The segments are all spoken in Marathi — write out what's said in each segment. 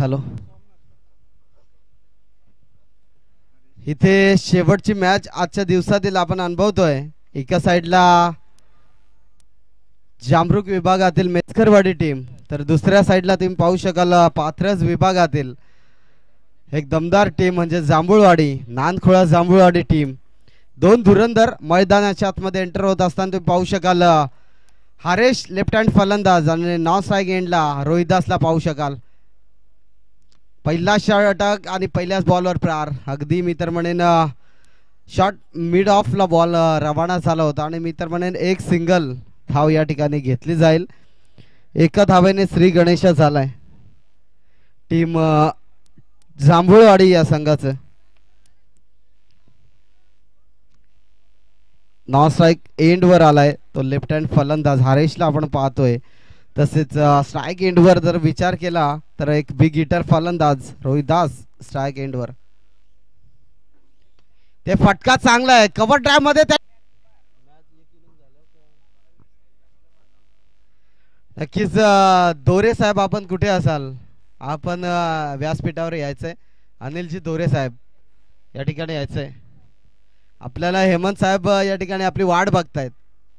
हॅलो. इथे शेवटची मॅच आजच्या दिवसातील आपण अनुभवतोय. एका साइडला जामरुक विभागातील मेतकरवाडी टीम, तर दुसऱ्या साइडला तुम्ही पाहू शकाल पाथरस विभागातील एक दमदार टीम म्हणजे जांभूळवाडी, नांदखोळा जांभूळवाडी टीम. दोन धुरंधर मैदानाच्या आतमध्ये एंटर होत असताना तुम्ही पाहू शकाल हरेश लेफ्ट हँड फलंदाज आणि नॉन स्ट्राईक एंडला रोहिदासला पाहू शकाल. पहिला षटक आणि पहिल्याच बॉलवर प्रार. अगदी मी तर म्हणेन शॉट मिड ऑफला बॉल रवाना झाला होता आणि मी तर म्हणेन एक सिंगल धाव या ठिकाणी घेतली जाईल. एका धावेने श्री गणेश झालाय टीम जांभूळवाडी या संघाचं. नॉन स्ट्राईक एंडवर आलाय तो लेफ्ट हँड फलंदाज हरेशला आपण पाहतोय. तसेच स्ट्राईक एंडवर जर विचार केला तर एक बिग हिटर फलंदाज रोहिदास स्ट्राईक एंडवर. ते फटका चांगला आहे कव्हर ड्राईव्ह मध्ये. नक्कीच दोरे साहेब आपण कुठे असाल, आपण व्यासपीठावर यायचंय. अनिलजी दोरे साहेब या ठिकाणी यायचंय. आपल्याला हेमंत साहेब या ठिकाणी आपली वाट बघतायत.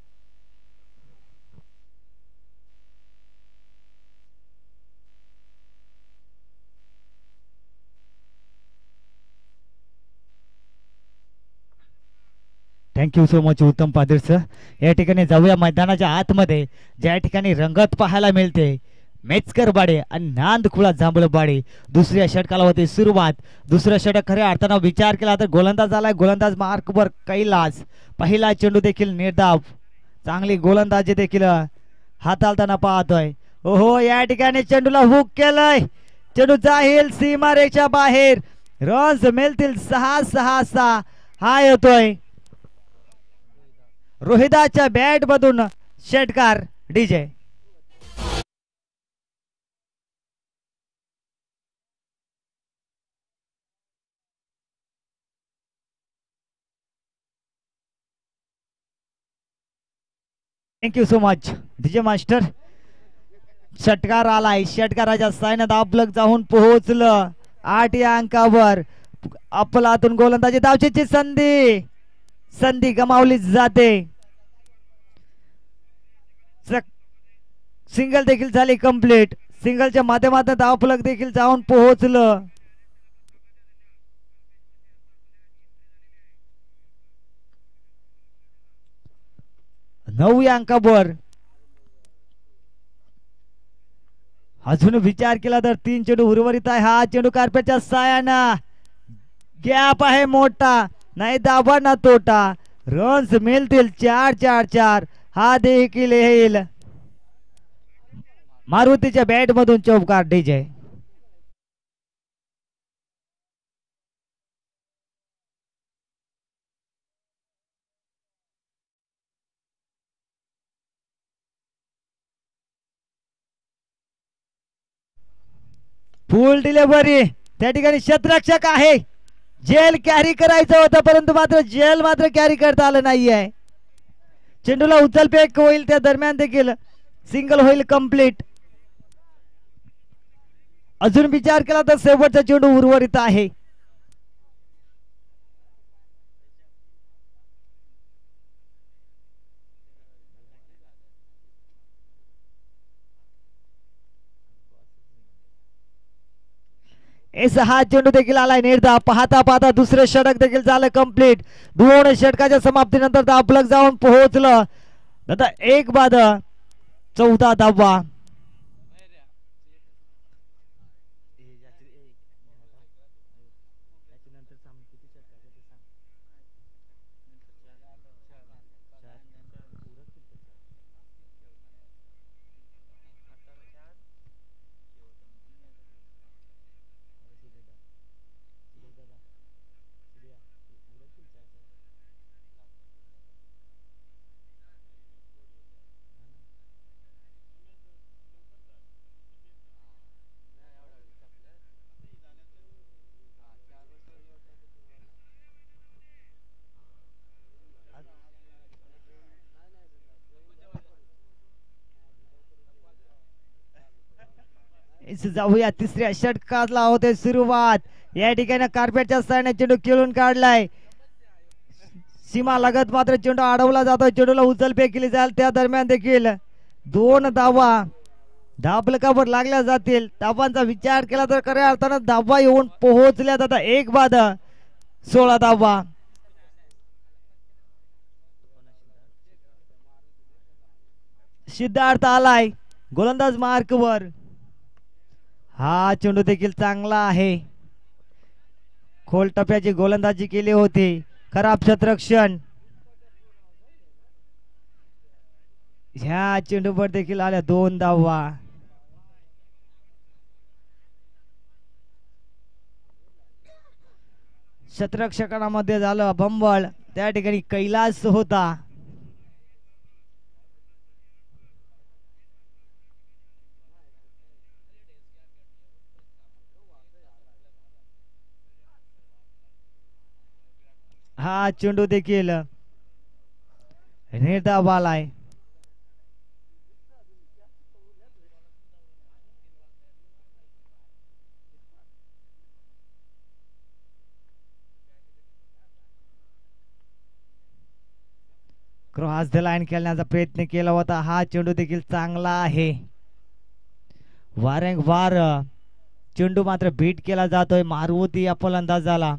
थँक्यू सो मच उत्तम पाटील सर. या ठिकाणी जाऊया मैदानाच्या आतमध्ये, ज्या ठिकाणी रंगत पाहायला मिळते. मेचकरवाडी आणि नांदखुळा जांभूळवाडी. दुसऱ्या षटकाला होती सुरुवात. दुसरं षटक खऱ्या अर्थानं विचार केला तर गोलंदाज आलाय. गोलंदाज मार्कवर कैलास. पहिला चेंडू देखील निर्धाव, चांगली गोलंदाजी देखील हाताळताना पाहतोय. ओहो, या ठिकाणी चेंडूला हुक केलंय. चेंडू जाईल सीमारेषा बाहेर. रन्स मिळतील 6-6. हा येतोय रोहिदाच्या बॅट मधून षटकार DJ. Thank you so much DJ master. षटकार आलाय. षटकाराच्या सायनं दाबलक जाऊन पोहोचलं 8 या अंकावर. अपलातून गोलंदाजी धावचीची संधी गमावली जाते. सिंगल देखील झाली कंप्लीट. सिंगलच्या माध्यमातून धावफलक देखील जाऊन पोहोचलं. नऊ या अंकावर. अजून विचार केला तर 3 चेंडू उर्वरित आहे. हा चेंडू कार्पेटच्या सायानं गॅप आहे मोठा, नाही दाबा ना तोटा. रन्स मिळतील 4-4. हा देखील येईल मारुतीच्या बॅट मधून चौकार डीजे. फुल डिलिव्हरी. त्या ठिकाणी शतरक्षक आहे. जेल कॅरी करायचं होतं, परंतु मात्र जेल मात्र कॅरी करता आलं नाहीये. चेंडूला उचलफेक होईल, त्या दरम्यान देखील सिंगल होईल कंप्लीट. अजून विचार केला तर शेवटचा चेंडू उर्वरित आहे. हा चेंडू देखील आलाय निर्धाव. पाहता पाहता दुसरे षटक देखील झालं कंप्लीट. 2 षटकाच्या समाप्तीनंतर धावफलक जाऊन पोहोचलं. नंतर 1 बाद 14 धावा. जाऊया तिसऱ्या षटकाला होते सुरुवात। या ठिकाणी कार्पेटच्या साईडने चेंडू खेळून काढलाय, सीमा लगत मात्र चेंडू अडवला जातोय, चेंडूला उचलफेक केली जाईल। त्या दरम्यान देखील 2 धावा धाबलकावर लागल्या जातील। धावांचा विचार केला तर खऱ्या अर्थानं धावा येऊन पोहोचल्या जातात। 1 बाद 16 धावा। सिद्धार्थ आलाय गोलंदाज मार्कवर, हा चेंडू देखील चांगला आहे। खोल टप्प्याची गोलंदाजी केली होती, खराब क्षेत्ररक्षण। ह्या चेंडूवर देखील आल्या 2 धावा। क्षेत्ररक्षकांमध्ये झालं बंबळ, त्या ठिकाणी कैलास होता। हा चेंडू देखील निर्धाव आलाय। क्रॉस द लाईन खेळण्याचा प्रयत्न केला होता, हा चेंडू देखील चांगला आहे। वारंवार चेंडू मात्र बीट केला जातोय मारुती या फलंदाजाला।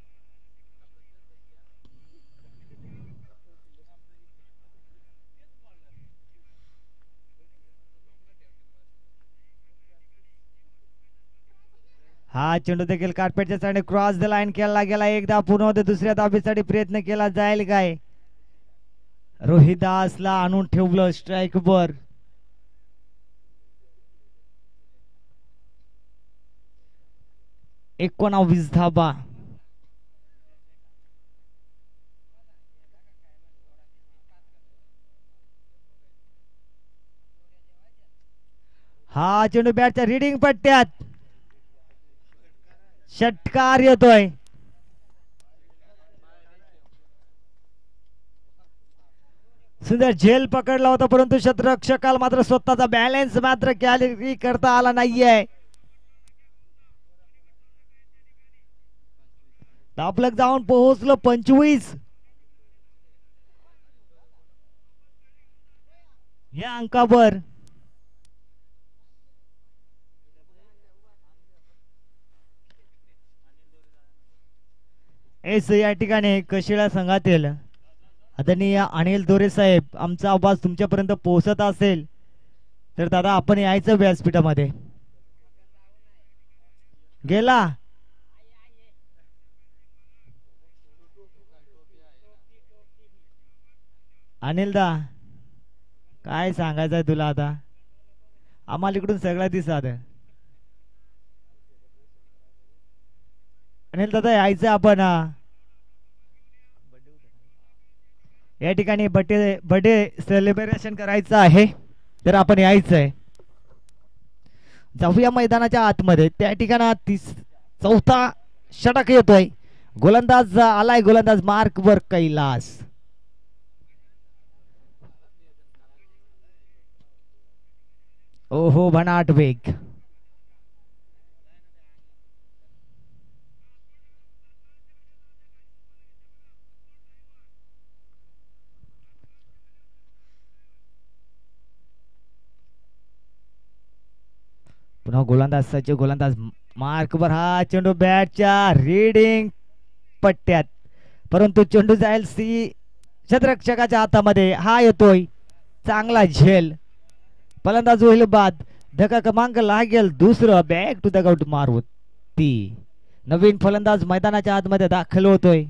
हा चेंडू देखील कार्पेटच्या साईडने क्रॉस द लाईन खेळला गेला। एकदा पुन्हा होते, दुसऱ्या धाबीसाठी प्रयत्न केला जाईल काय? रोहिदासला आणून ठेवलं स्ट्राइक वर। एकोणावीस धाबा। हा चेंडू बॅटच्या रीडिंग पट्ट्यात, षटकार येतोय। सुंदर झेल पकडला होता, परंतु क्षेत्ररक्षकाला मात्र स्वतःचा बॅलन्स मात्र कॅरी करता आला नाहीये। धापलक जाऊन पोहोचलो 25 या अंकावर। या ठिकाणी कशिळा संघातील आदरणीय अनिल दोरे साहेब, आमचा आवाज तुमच्यापर्यंत पोहोचत असेल तर दादा आपण यायचं व्यासपीठामध्ये। गेला अनिल दा, काय सांगायचंय तुला आता? आम्हाला इकडून सगळं दिसत। अनिल दादा यायचं आपण या ठिकाणी बर्थडे सेलिब्रेशन करायचं आहे, तर आपण यायचंय। जाऊया मैदानाच्या आतमध्ये। त्या ठिकाणी चौथा षटक येतोय, गोलंदाज आलाय, गोलंदाज मार्क वर कैलास। ओहो भनाट वेग। पुन्हा गोलंदाज सज्ज, गोलंदाज मार्क वर, हा चेंडू बॅटच्या रीडिंग पट्ट्यात, परंतु चेंडू जाईल क्षेत्ररक्षकाच्या हातामध्ये। हा येतोय चांगला झेल, फलंदाज होईल बाद। धक्का क्रमांक लागेल दुसरं, back to the out Maruti. नवीन फलंदाज मैदानाच्या आतमध्ये दाखल होतोय।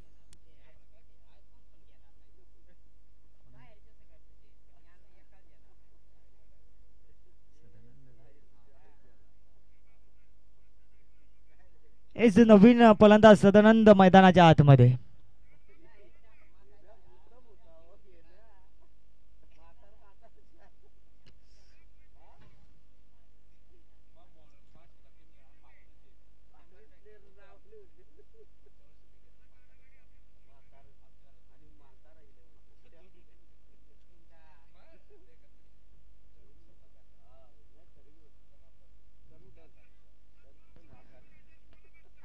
नवीन फलंदाज सदानंद मैदानाच्या आतमध्ये।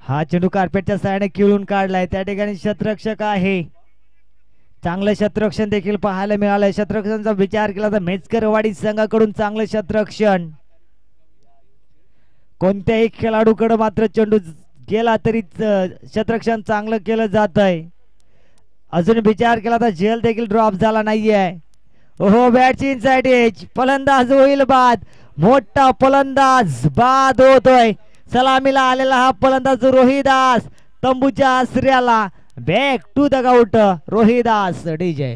हा चेंडू कार्पेटच्या साहाय्याने खिळून काढलाय. त्या ठिकाणी शतरक्षक आहे. चांगलं शतरक्षण देखील पाहायला मिळालंय. शतरक्षणाचा विचार केला तर मेचकरवाडी संघाकडून चांगलं शतरक्षण. कोणत्याही खेळाडूकडे मात्र चेंडू गेला तरी शतरक्षण चांगलं केलं जात आहे. अजून विचार केला तर झेल देखील ड्रॉप झाला नाहीये. ओहो बॅटची इनसाइड एज. फलंदाज होईल बाद. मोठा फलंदाज बाद होतोय. सलामीला आलेला हा फलंदाज रोहिदास तंबूच्या आश्रयाला. Back to the out Rohidas DJ.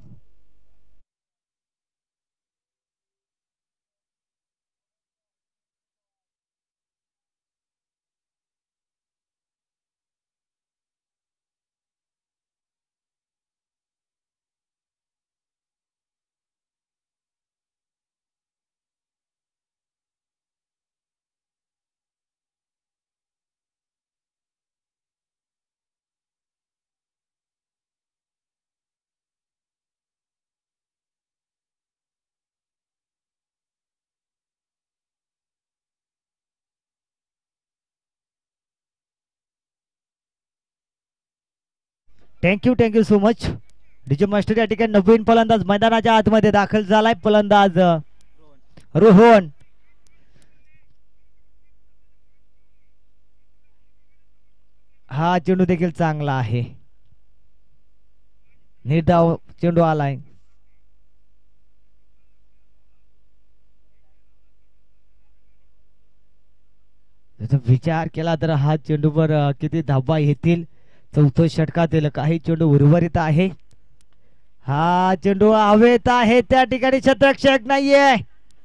Thank you so much. DJ master या ठिकाणी नवीन फलंदाज मैदानाच्या आतमध्ये दाखल झालाय. फलंदाज रोहन. हा चेंडू देखील चांगला आहे. निर्धाव चेंडू आलाय. विचार केला तर हा चेंडूवर किती धाबा येतील. चौथं षटकातील काही चेंडू उर्वरित आहे. हा चेंडू हवेत आहे. त्या ठिकाणी शतरक्षक नाहीये.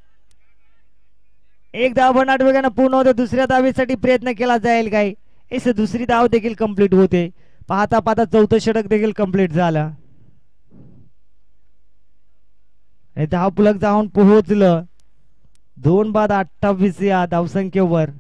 एक धाव बनाट वेगाने पूर्ण होते. दुसऱ्या धावेसाठी प्रयत्न केला जाईल काय. दुसरी धाव देखील कंप्लीट होते. पाहता पाहता चौथं षटक देखील कंप्लीट झालं. धाव पुलक जाऊन पोहोचलं 2 बाद 28 या धावसंख्येवर.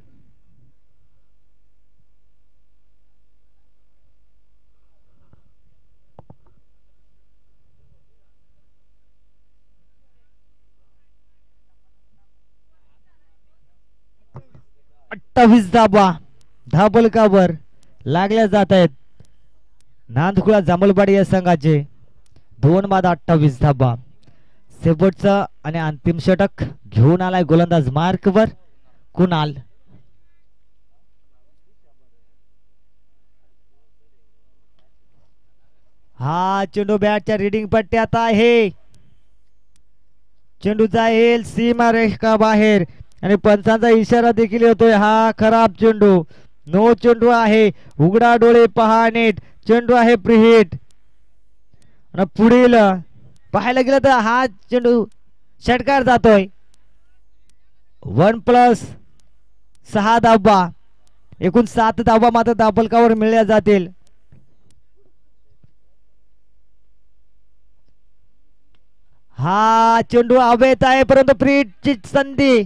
धाबा धाबलकावर लागल्या जात आहेत नांदखुळा जांभूळवाडी या संघाचे. 2 बाद 28 धाबा. शेवटचा आणि अंतिम षटक घेऊन आलाय गोलंदाज मार्कवर कुणाल. हा चेंडू बॅटच्या रीडिंग पट्ट्यात आहे. चेंडू जाईल सीमा रेषा बाहेर आणि पंचांचा इशारा देखील येतोय. हा खराब चेंडू. नो चेंडू आहे. उघडा डोळे पहा नीट. चेंडू आहे प्रीहिट. पुढील पाहायला गेलं तर हा चेंडू षटकार जातोय. 1+6 धाबा. एकूण 7 धाबा मात्र दाबलकावर मिळल्या जातील. हा चेंडू हवेत आहे परंतु प्रीहिटची संधी.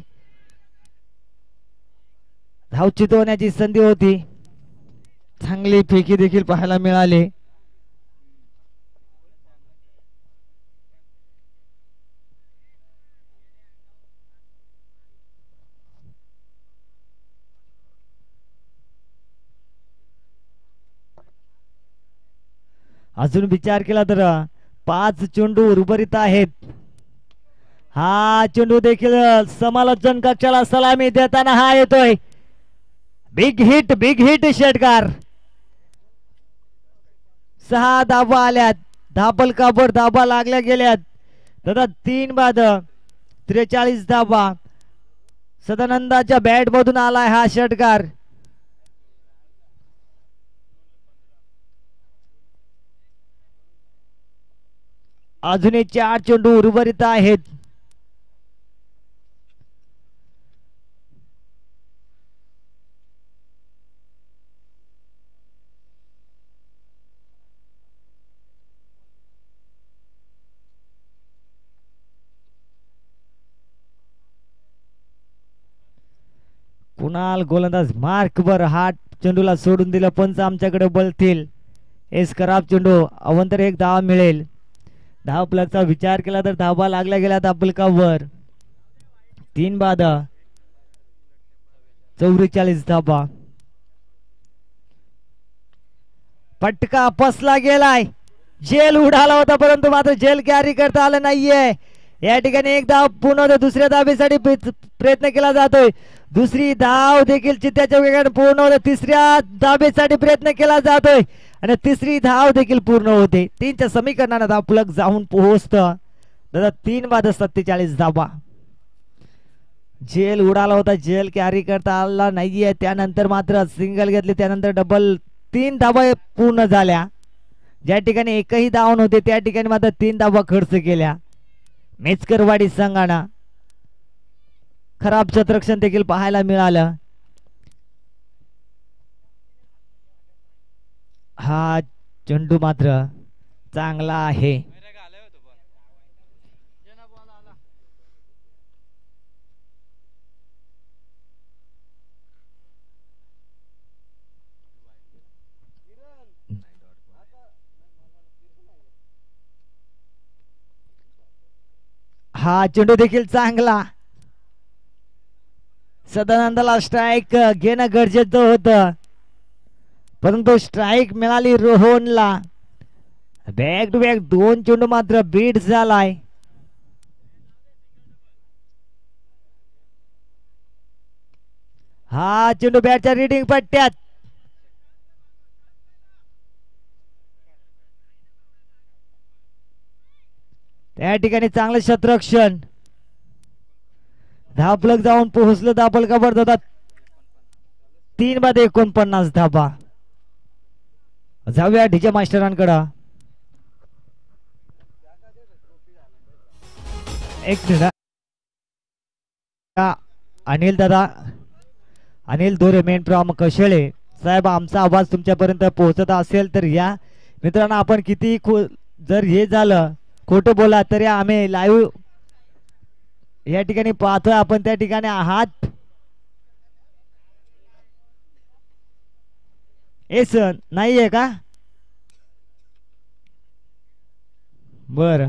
धाव चितवण्याची संधी होती. चांगली फेकी देखील पाहायला मिळाली. अजून विचार केला तर 5 चेंडू उर्वरित आहेत. हा चेंडू देखील समालोचन कक्षाला सलामी देताना हा येतोय. बिग हिट षटकार. 6 धाबा आल्यात. धाबलकावर धाबा लागल्या गेल्यात. दादा 3 बाद 43 धाबा. सदानंदाच्या बॅट मधून आलाय हा षटकार. अजूनही 4 चेंडू उर्वरित आहेत. कुणाल गोलंदाज मार्कवर हात चेंडूला सोडून दिलं. पंच आमच्याकडे बोलतील. खराब चेंडू. अवंतर 1 धाव मिळेल. धाव प्लगचा विचार केला तर धाबा लागल्या गेल्या दाबलकावर. 3 बाद 44 धाबा. फटका फसला गेलाय. जेल उडाला होता परंतु मात्र जेल कॅरी करता आलं नाहीये. या ठिकाणी एक धाव पूर्ण होते. दुसऱ्या धावेसाठी प्रयत्न केला जातोय. दुसरी धाव देखील चित्त्याच्या वेगाने पूर्ण होते. तिसऱ्या धावेसाठी प्रयत्न केला जातोय आणि तिसरी धाव देखील पूर्ण होते. 3च्या समीकरणाने धाव फलक जाऊन पोहोचतं. दादा 3 बाद 47 धावा. जेल उडाला होता. जेल कॅरी करता आला नाहीये. त्यानंतर मात्र सिंगल घेतले. त्यानंतर डबल. 3 धावा पूर्ण झाल्या. ज्या ठिकाणी एकही धाव नव्हते त्या ठिकाणी मात्र 3 धावा खर्च केल्या. मेचकरवाडी संघानं खराब क्षेत्ररक्षण देखील पाहायला मिळालं. हा चेंडू मात्र चांगला आहे. हा चेंडू देखील चांगला. सदानंदाला स्ट्राईक घेणं गरजेचं होतं परंतु स्ट्राईक मिळाली रोहनला. बॅक टू बॅक 2 चेंडू मात्र बीट झालाय. हा चेंडू बॅटच्या रीडिंग पट्ट्यात. त्या ठिकाणी चांगलं क्षेत्ररक्षण. धावफलक जाऊन पोहोचलं. धावफलकावर जातात 3 बाद 49 धावा. जाऊया डीजे मास्टरांकडे. एक मिनिट. अनिल दादा, अनिल दोरे मेन फ्रॉम कशेळे साहेब, आमचा आवाज तुमच्यापर्यंत पोहोचत असेल तर या मित्रांनो. आपण किती जर हे झालं खोटं बोला तरी आम्ही लाईव्ह या ठिकाणी पाहतोय. आपण त्या ठिकाणी आहात. एस नाहीये का? बर.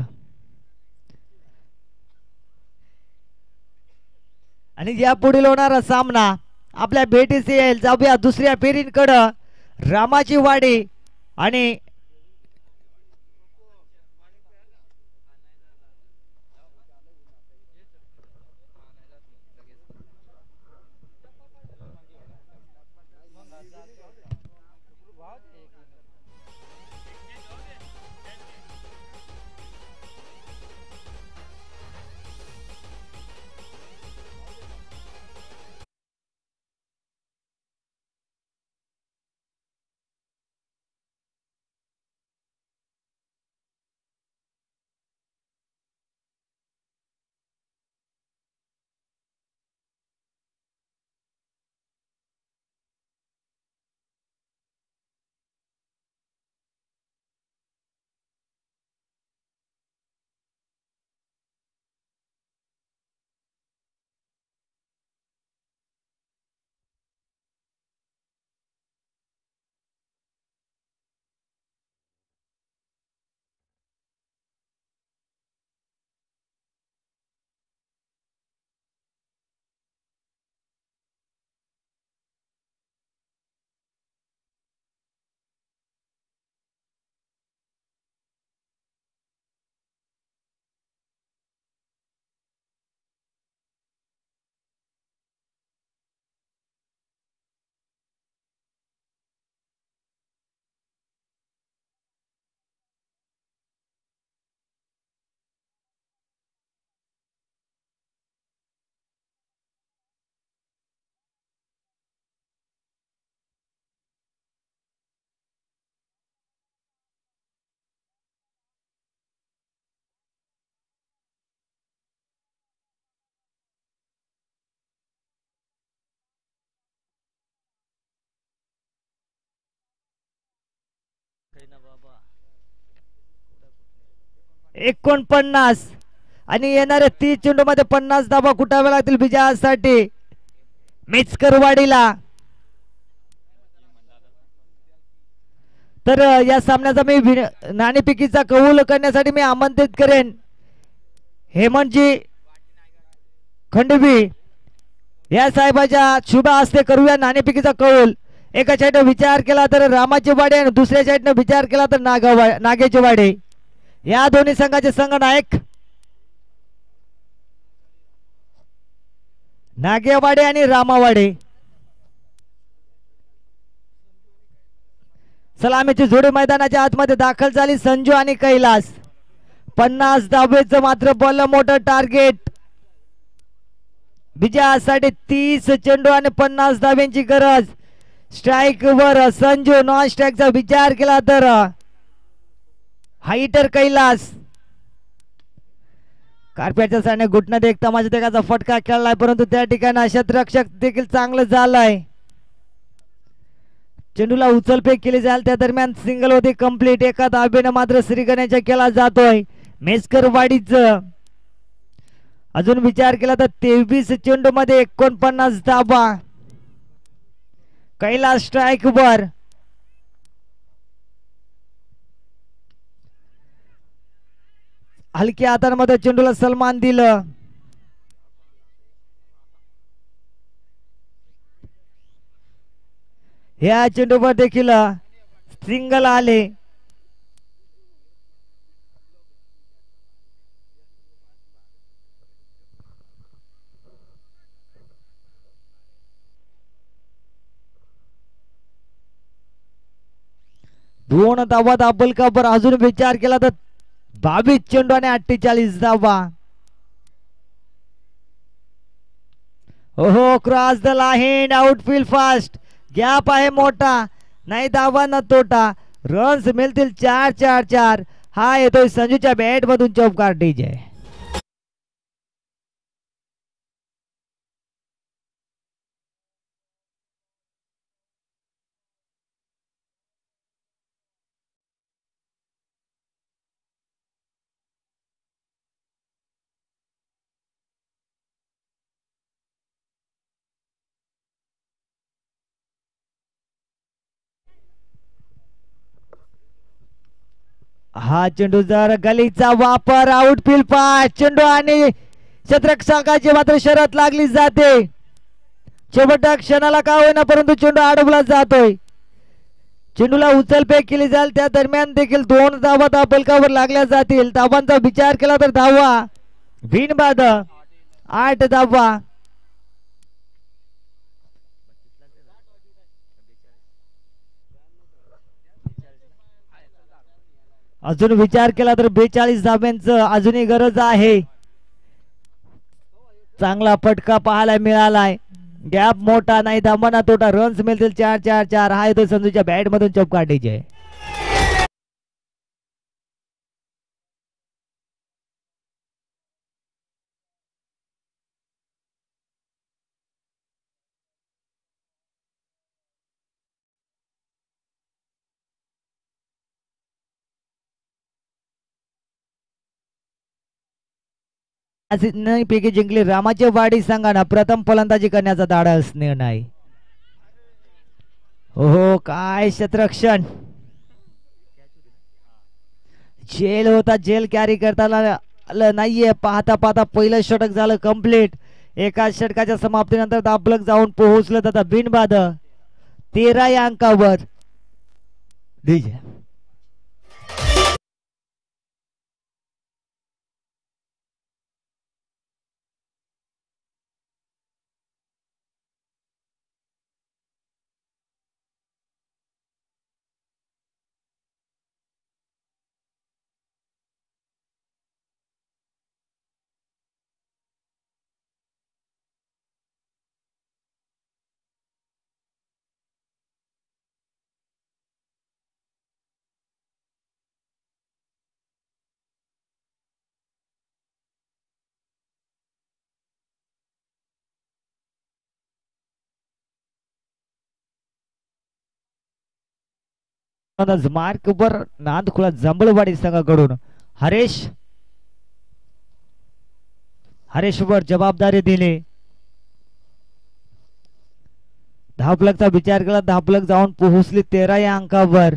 आणि या पुढील होणारा सामना आपल्या भेटीस येईल. जाऊया दुसऱ्या फेरींकडं. रामाची वाडी आणि एकोण 50 आणि येणाऱ्या 30 चेंडू मध्ये 50 धावा कुटाव्या लागतील विजयासाठी मेचकरवाडीला. तर या सामन्याचा मी नाणेफेकीचा कौल करण्यासाठी मी आमंत्रित करेन हेमंतजी खंडवी या साहेबाच्या शुभ हस्ते करूया नाणेफेकीचा कौल. एका साईडनं विचार केला तर रामाचे वाडे आणि दुसऱ्या साईडनं विचार केला तर नागेचे वाडे. या दोन्ही संघाचे संघनायक नागेवाडे आणि रामावाडे. सलामीची जोडी मैदानाच्या आतमध्ये दाखल झाली. संजू आणि कैलास 50 धावेचं मात्र बोललं मोठं टार्गेट. विजयासाठी 30 चेंडू आणि 50 धाव्यांची गरज. स्ट्राईक वर संजू, नॉन स्ट्राईकचा विचार केला तर हाईटर कैलास. कार्पेटच्या साने घुटण्यात एक तमाशा देखाचा फटका खेळलाय, परंतु त्या ठिकाणी क्षेत्ररक्षक देखील चांगलं झालंय. चेंडूला उचलफेक केली जाईल, त्या दरम्यान सिंगल होती कंप्लीट. एका धाबेनं मात्र श्रीगणेशा केला जातोय मेस्कर वाडीचं. अजून विचार केला तर 23 चेंडू मध्ये 49 धाबा. कैलास स्ट्राईक वर. हलक्या हातांमध्ये चेंडूला सन्मान दिलं. या चेंडूवर देखील सिंगल आले. दोन धावा दाबल काबर. अजून विचार केला तर 22 चेंडू आणि 48 धावा. ओहो, cross the line, outfield fast. Gap आहे मोठा, नाही धावा न तोटा. रन्स मिळतील 4-4-4. हा येतोय संजूच्या बॅट मधून चौकार डीजे. हा चेंडू जर गलीचा वापर, आउटफील्ड पास. चेंडू आणि क्षेत्ररक्षकाची मात्र शर्यत लागली जाते. शेवटच्या क्षणाला का होईना परंतु चेंडू अडवला जातोय. चेंडूला उचलफेक केली जाईल, त्या दरम्यान देखील 2 धावा दाबलकावर लागल्या जातील. धावांचा विचार केला तर धावा बिनबाद 8 धावा. अजून विचार केला तर 42 धाब्यांचं अजूनही गरज आहे. चांगला फटका पाहायला मिळालाय. गॅप मोठा, नाही धाबांना तोटा. रन्स मिळतील 4-4-4. हा येतो संजूच्या बॅट मधून चौकार डीजे. पैकी जिंकली रामाचे वाडी संघानं. प्रथम फलंदाजी करण्याचा धाडस निर्णय. हो, काय क्षेत्ररक्षण. जेल होता, जेल कॅरी करताना नाहीये. पाहता पाहता पहिलं षटक झालं कंप्लीट. एका षटकाच्या समाप्तीनंतर दाबलक जाऊन पोहोचलं जातं बिनबाद 13 या अंकावर. डीजे मार्क वर नांदखुळा जांभळवाडी संघाकडून हरेश वर जबाबदारी दिली. धापलकचा विचार केला, धापलक जाऊन पोहोचली 13 या अंकावर.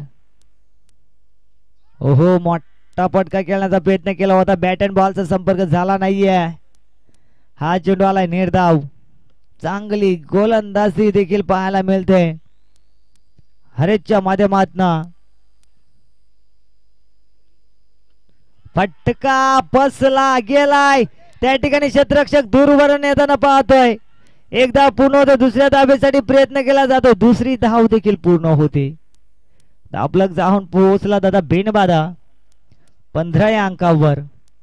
ओहो, मोठा फटका खेळण्याचा प्रयत्न केला होता. बॅट अँड बॉलचा संपर्क झाला नाहीये. हा चेंडू आलाय निर्धाव. चांगली गोलंदाजी देखील पाहायला मिळते. हरेशच्या माध्यमातनं फटका बसला गेलाय. त्या ठिकाणी क्षेत्ररक्षक दूरवरून येताना पाहतोय. एकदा पूर्ण होते, दुसऱ्या धावेसाठी प्रयत्न केला जातो, दुसरी धाव देखील पूर्ण होते. धावलक जाऊन पोहोचला दादा बेनबादा 15 या अंकावर.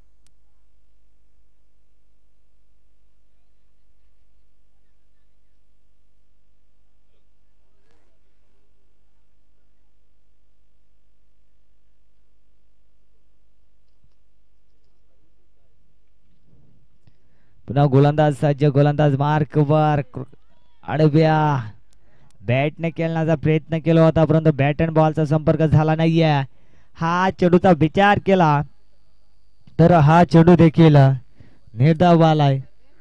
पुन्हा गोलंदाज सज्ज, गोलंदाज मार्कवर आडव्या बॅटने खेळण्याचा प्रयत्न केला होता, परंतु बॅट अँड बॉलचा संपर्क झाला नाहीये. हा चेंडूचा विचार केला तर हा चेंडू देखील निर्धाव आलाय.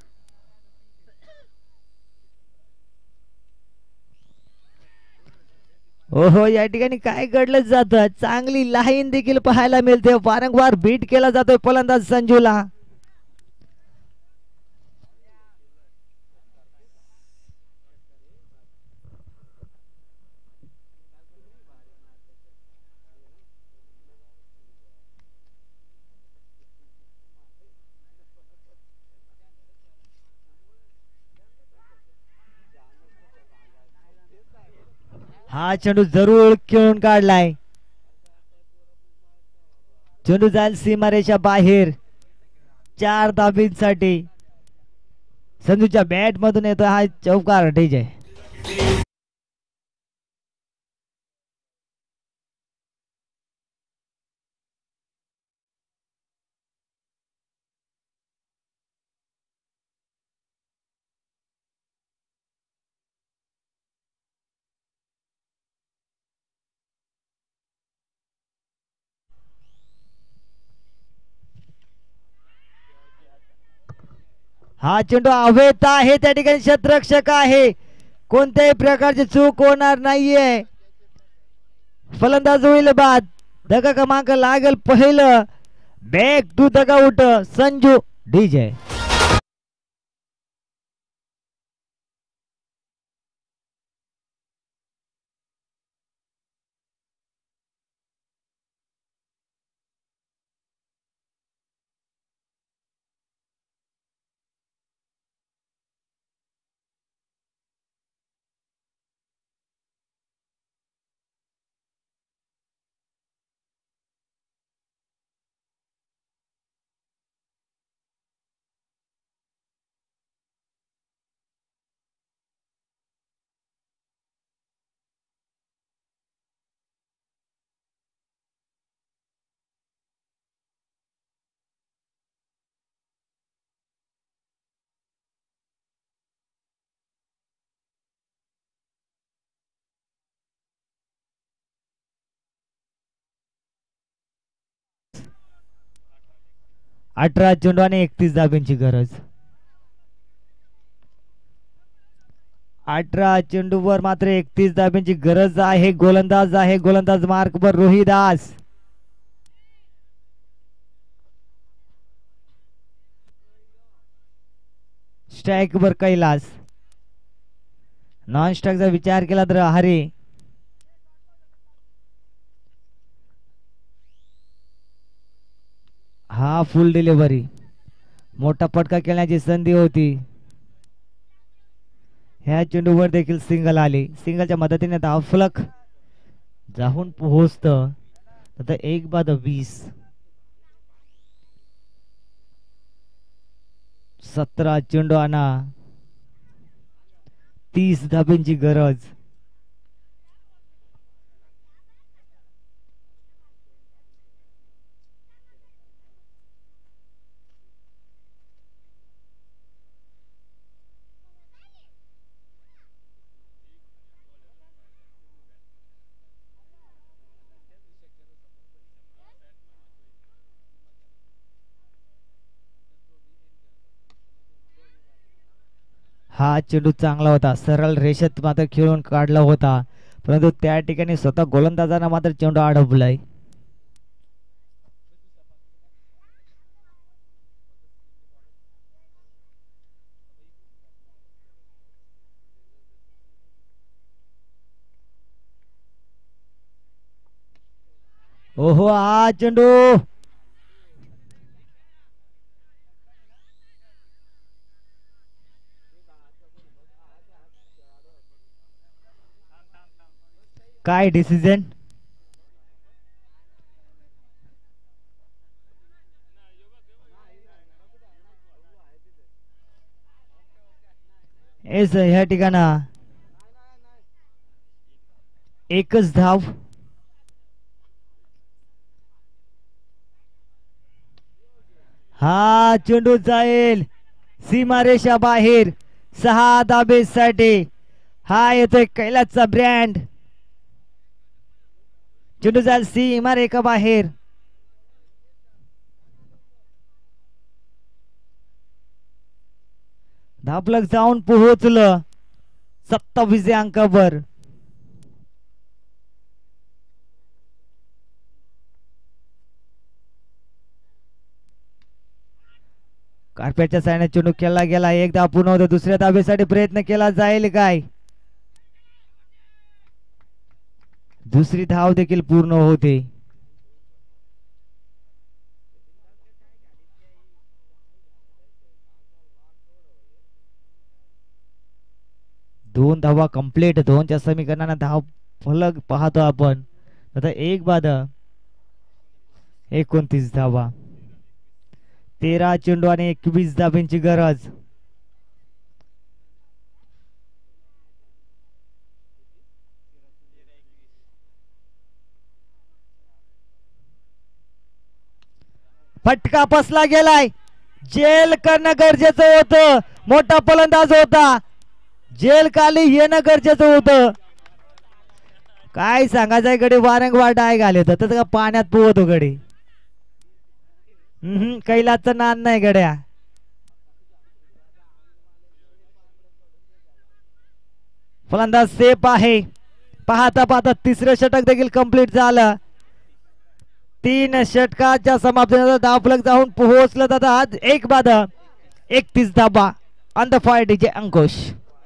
ओहो, या ठिकाणी काय घडलं जातं, चांगली लाईन देखील पाहायला मिळते. वारंवार बीट केला जातोय फलंदाज संजूला. हा चेंडू जरूर खेळून काढलाय. चेंडू जाईल सीमारेषा बाहेर 4 धाबींसाठी. संजूच्या बॅट मधून येतो हा चौकार डीजे. हा चेंडू हवेत आहे, त्या ठिकाणी क्षेत्ररक्षक आहे, कोणत्याही प्रकारची चूक होणार नाहीये. फलंदाज होईल बाद. धक्का क्रमांक लागेल पहिलं. Back to dugout Sanju DJ. अठरा चेंडू आणि 31 धाब्यांची गरज. 18 चेंडूवर मात्र 31 धाब्यांची गरज आहे. गोलंदाज आहे, गोलंदाज मार्कवर रोहिदास. स्ट्राइक वर कैलास. नॉन स्ट्राइकचा विचार केला तर हरे. हा फुल डिलिव्हरी, मोठा फटका खेळण्याची संधी होती. ह्या चेंडूवर देखील सिंगल आले. सिंगलच्या मदतीने धावफलक जाऊन पोहोचत. आता 1/20. 17 चेंडू आणा 30 धाब्यांची गरज. हा चेंडू चांगला होता, सरळ रेषेत मात्र खेळून काढला होता, परंतु त्या ठिकाणी स्वतः गोलंदाजांना मात्र चेंडू अडवलाय. ओहो हा चेंडू काय डिसिजन एस ह्या ठिकाणा एकच धाव हा चेंडू जाईल सीमारेषा बाहेर 6 धाबेसाठी हा येतोय कैलासचा ब्रँड चेंडू जाईल सीमारेषा बाहेर धापलक जाऊन पोहोचलं 27 अंकावर कार्पेटच्या साईडने चेंडू केला गेला एकदा पूर्ण होतो दुसऱ्या धाबेसाठी प्रयत्न केला जाईल काय दुसरी धाव देखील पूर्ण होते दोन धावा कंप्लीट दोनच्या समीकरणाने धाव फलक पाहतो आपण आता एक बाद 29 धावा 13 चेंडू आणि 21 धाब्यांची गरज फटका फसला गेलाय जेल करणं गरजेचं होतं मोठा फलंदाज होता जेल खाली येणं गरजेचं होतं काय सांगायचंय गडी वारंवार डाय घालत तसं का पाण्यात पोहतो गडी कैलासचा नाद नाही गड्या फलंदाज सेफ आहे पाहता पाहता तिसरं षटक देखील कंप्लीट झालं 3 षटकाच्या समाप्तीनंतर धावफलक जाऊन पोहोचलं जातं आज एक बाद 31 धाबा on the fire DJ Ankush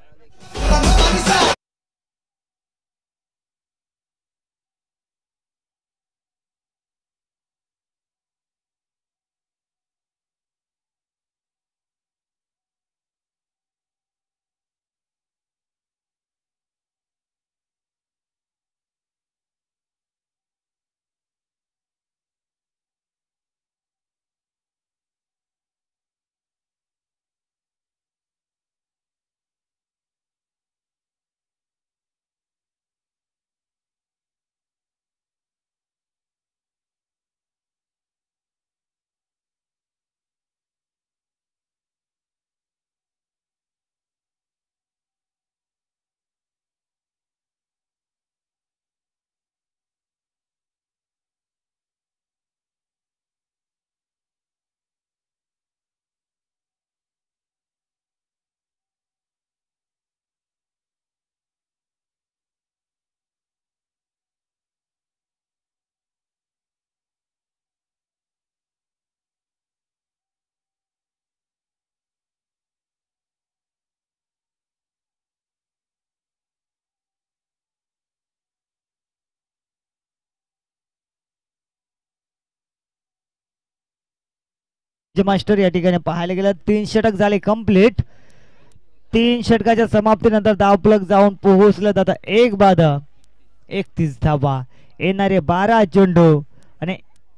master या ठिकाणी पाहायला गेलं 3 षटक झाले कंप्लीट 3 षटकाच्या समाप्तीनंतर धावफलक जाऊन पोहोचलं जातं एक बाद 31 धावा येणारे 12 चेंडू आणि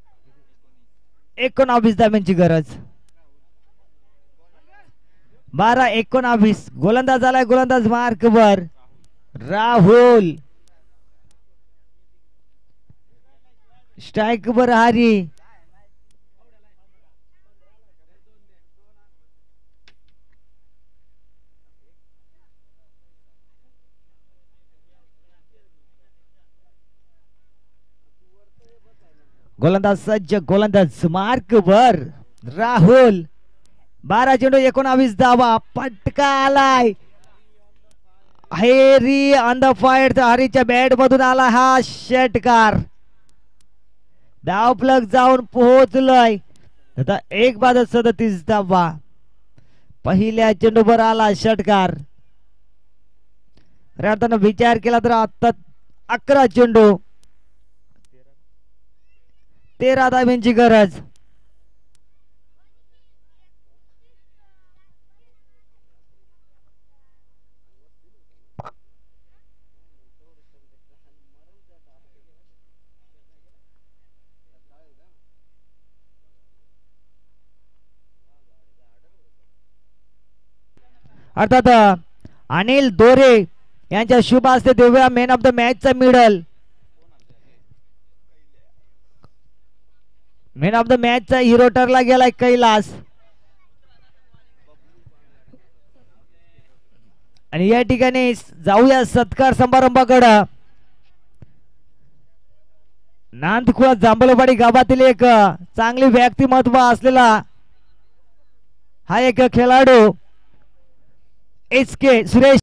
19 धाब्यांची गरज 12-19 गोलंदाज आलाय गोलंदाज मार्कवर राहुल स्ट्राइक वर हारी गोलंदाज सज्ज गोलंदाज मार्कवर राहुल 12 चेंडू 19 धावा पटका आलाय हेरी ऑन द फायर हरीच्या बॅट मधून आला हा षटकार धावफलक जाऊन पोहोचलोय आता एक बाद 37 धावा पहिल्या चेंडूवर आला षटकार खऱ्या अर्थानं विचार केला तर आता 11 चेंडू 13 धाब्यांची गरज. अर्थात अनिल दोरे यांच्या शुभ हस्ते देऊया मॅन ऑफ द मॅचचा मिडल. मॅन ऑफ द मॅचचा हिरो ठरला गेलाय कैलास. आणि या ठिकाणी जाऊया सत्कार समारंभाकडे. नांदखुळा जांभळवाडी गावातील एक चांगले व्यक्तिमत्व असलेला हा एक खेळाडू SK सुरेश